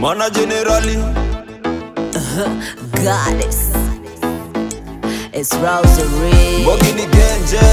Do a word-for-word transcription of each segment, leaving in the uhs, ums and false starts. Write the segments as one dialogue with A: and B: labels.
A: Mana generally
B: Goddess. It's Rosary.
A: Bogini Genje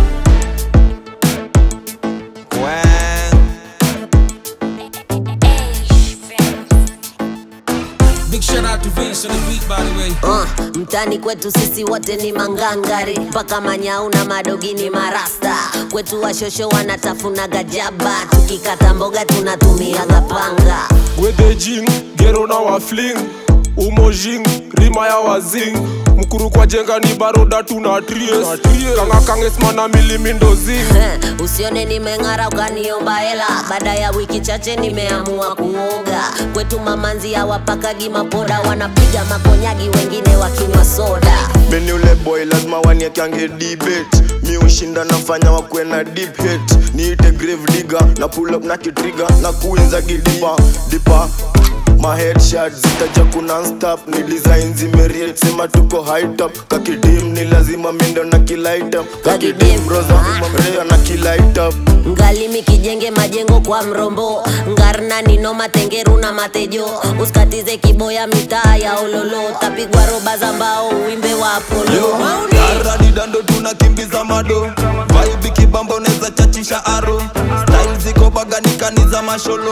C: Big shout out to Vince on the beat, by the way.
B: Uh, mtani kwetu sisi wote ni mangangari, paka manyau na madogi ni marasta. Kwetu washosho wanatafuna gajaba, tukikata mboga tunatumia gapanga.
D: Gwede jing, gero na wafling, umojing, rima ya wazing. Mkuru kwa jenga ni baroda tuna tries, kanga kangesma na milimindo zing.
B: Usione nimengara ukaniomba hela, baada ya wiki chache nimeamua kuoga. Kwetu mamanzi hawapakagi mapoda, wanapiga makonyagi wengine wakinywa soda.
E: Meni ule boy lazima waniekange debate, mi ushinda nafanya wakwe na deep hate. Niite grave digger, na pull up na kitrigger, na kuinza gidipa, dipa. My headshot zitaja kuna stop, ni design zimeriet, sema tuko high top. Kakidim ni lazima mindo na kilight up, kakidim roza rea na kilight up.
B: Ngalimi kijenge majengo kwa mrombo, ngarna nino matengeru na matejo. Uskatize kiboya mitaa ya ololo, tapigwa roba za mbao uimbe wa Apollo.
A: Aradi dando tunakimbiza mado, vibe kibamba neza chachisha aro. Style ziko baganikani za masholo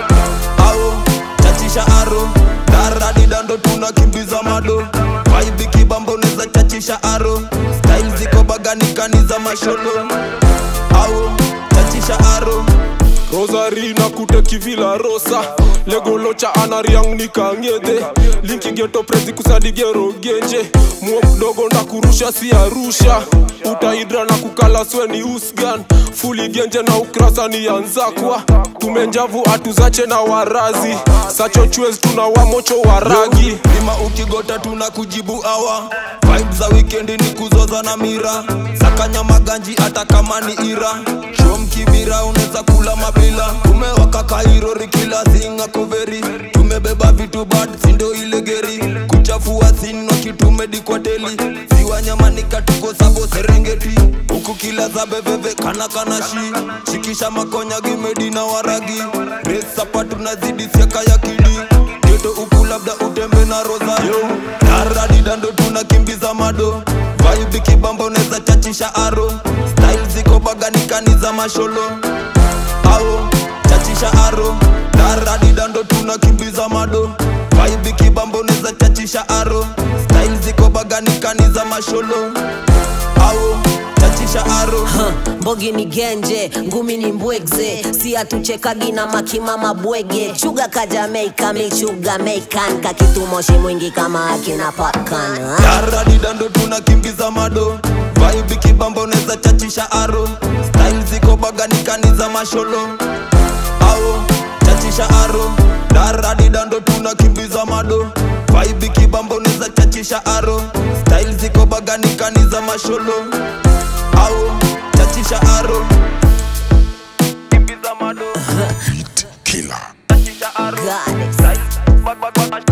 A: ao chachisha aro. Aradi dando tunakimbiza mado, vibe kibamba neza chachisha aro. Style ziko baganikani za masholo ao chachisha aro.
D: Rosary na kute kivila rosa, lego locha anariang nikangede. Linki geto prezi kusadigero genje, muok dogo na kurusha si arusha. Utaidra na kukala sweni usgan, fuli genje na ukrasa ni anzakwa. Tumenjavu atuzache na warazi, sacho chwez tuna wamocho waragi.
A: Lima ukigota tuna kujibu awa, vibes za weekendi ni kuzoza na mira. Sakanya maganji hata kama ni ira, shom kibira uneza kula mabila. Tumewaka kairori kila singa koveri, tumebeba vitu bad sindo ile geri. Kuchafua sino kitume di kwa teli, ziwa nyamanika tuko sabo Serengeti. Uku kila za beveve kana kana shi, shikisha makonya gimedi na waragi. Race sapatu na zidi siaka ya kidi, geto uku labda utembe na Rosario. Aradi dando tunakimbiza mado, vibe kibamba uneza chachisha aro. Style ziko baganikani za masholo ao chachisha aro. Aradi dando tunakimbiza mado, vibe kibamba uneza chachisha aro. Style ziko baganikani za masholo ao chachisha aro.
B: Huh, Bogi ni genje, ngumi ni mbwegze, si atuchekagi na makima mabwege. Chuga ka Jamaica, mi chuga Mekan, kakitu moshi mwingi kama akina Popcorn.
A: Aradi dando tunakimbiza mado, vibe kibamba uneza chachisha aro. Style ziko baganikani za masholo ao chachisha aro. Aradi dando tunakimbiza mado, vibe kibamba uneza chachisha aro. Style ziko baganikani za masholo ao chachisha aro. Kimbiza mado,
F: Beat killer.
A: chachisha aro.
B: Goddess.
A: Bag bag bag